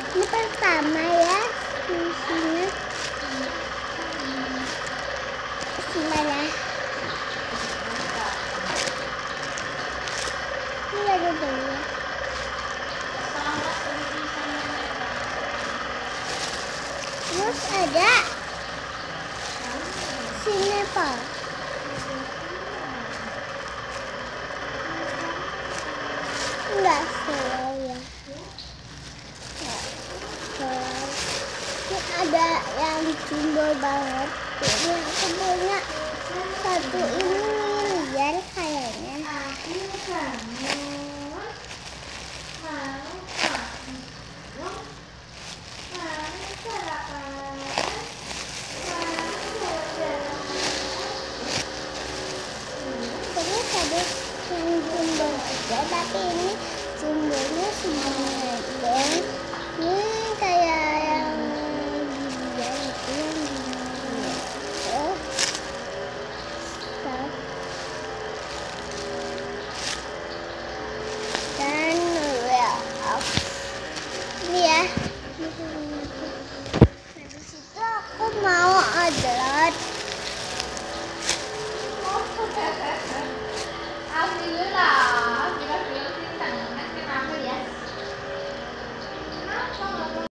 Ini pertama ya, isinya mana? Ini ada dulu. Terus ada sinepal. Enggak slow ya. Ini ada yang jumbo banget. Ini aku punya satu ini miliar kayaknya. Terus ada yang jumbo aja, tapi ini jumbonya sebenarnya. Ini kayak yang dia itu yang dan ini ya. Habis itu aku mau ada